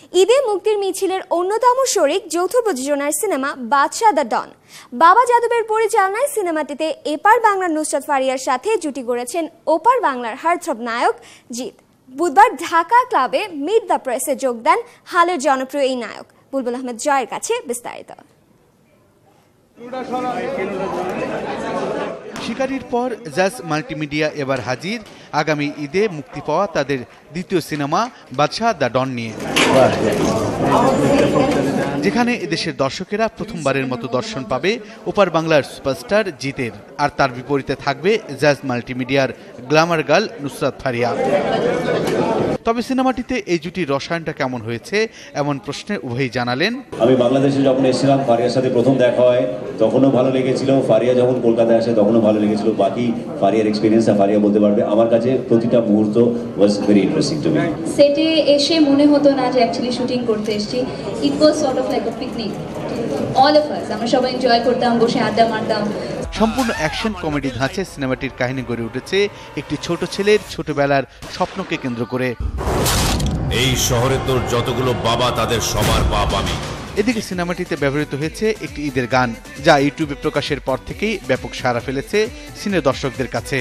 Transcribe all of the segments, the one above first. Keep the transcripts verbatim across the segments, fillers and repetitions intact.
ঈদে মুক্তির মিছিলের অন্যতম শরিক যৌথ প্রযোজনার সিনেমা বাদশা দ্য ডন। বাবা যাদবের পরিচালনায় সিনেমাটিতে এপার বাংলার নুসরাত ফারিয়ার সাথে জুটি গড়েছেন ওপার বাংলার হার্টথ্রব নায়ক জিৎ। বুধবার ঢাকা ক্লাবে মিট দ্য প্রেসে যোগ দেন হালের জনপ্রিয় এই নায়ক। বুলবুল আহমেদ জয়ের কাছে বিস্তারিত। শিকারির পর জাজ মাল্টিমিডিয়া এবার হাজির আগামী ঈদে মুক্তি পাওয়া তাদের দ্বিতীয় সিনেমা বাদশা দ্য ডন নিয়ে, যেখানে এদেশের দর্শকেরা প্রথমবারের মতো দর্শন পাবে ওপার বাংলার সুপারস্টার জিতের, আর তার বিপরীতে থাকবে জাজ মাল্টিমিডিয়ার গ্ল্যামার গার্ল নুসরাত ফারিয়া। তবে সিনেমাটিতে এই জুটির রসায়নটা কেমন হয়েছে এমন প্রশ্নে উভয়ই জানালেন, আমি বাংলাদেশে যখন এসেছিলাম ফারিয়ার সাথে প্রথম দেখা হয় তখনও ভালো লেগেছিল, ফারিয়া যখন কলকাতায় আসে তখনও ভালো লেগেছিল। বাকি ফারিয়ার এক্সপিরিয়েন্সটা ফারিয়া বলতে পারবে। আমার কাছে প্রতিটা মুহূর্ত was very interesting to me. সেটে এসে মনে হতো না যে অ্যাকচুয়ালি শুটিং করতে এসেছি। It was sort of like a picnic, all of us. আমরা সবাই এনজয় করতাম, বসে আড্ডা মারতাম। সম্পূর্ণ অ্যাকশন কমেডি ধাঁচে সিনেমাটির কাহিনী গড়ে উঠেছে একটি ছোট ছেলের ছোটবেলার স্বপ্নকে কেন্দ্র করে। এই শহরে তোর যতগুলো বাবা তাদের সবার বাপ আমি। এদিকে সিনেমাটিতে ব্যবহৃত হয়েছে একটি ঈদের গান, যা ইউটিউবে প্রকাশের পর থেকেই ব্যাপক সাড়া ফেলেছে সিনে দর্শকদের কাছে।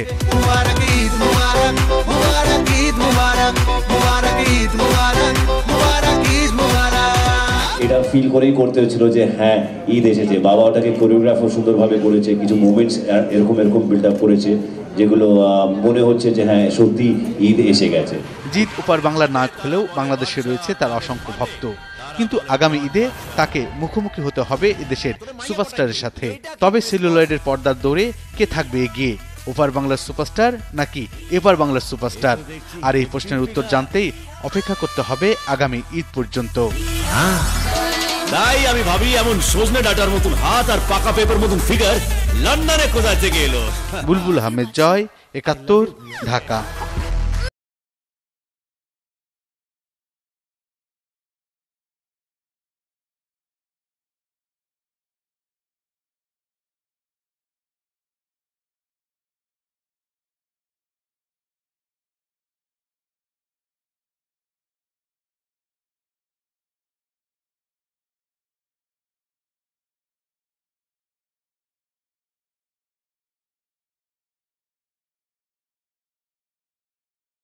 এটা ফিল করেই করতে হচ্ছিল যে হ্যাঁ ঈদ এসেছে। বাবা ওটাকে কোরিওগ্রাফার সুন্দরভাবে করেছে, কিছু মুভমেন্টস এরকম এরকম বিল্ড আপ করেছে যেগুলো মনে হচ্ছে যে হ্যাঁ সত্যি ঈদ এসে গেছে। জিৎ ওপার বাংলার নায়ক হলেও বাংলাদেশে রয়েছে তার অসংখ্য ভক্ত, কিন্তু আগামী ঈদে তাকে মুখোমুখি হতে হবে এদেশের সুপারস্টারের সাথে। তবে সেলুলয়েডের পর্দার দৌড়ে কে থাকবে এগিয়ে, ওপার বাংলার সুপারস্টার নাকি এপার বাংলার সুপারস্টার? আর এই প্রশ্নের উত্তর জানতেই অপেক্ষা করতে হবে আগামী ঈদ পর্যন্ত। তাই আমি ভাবি এমন সজনে ডাটার মতন হাত আর পাকা পেপার মতন ফিগার লন্ডনে কোথা থেকে এলো? বুলবুল আহমেদ জয়, একাত্তর, ঢাকা।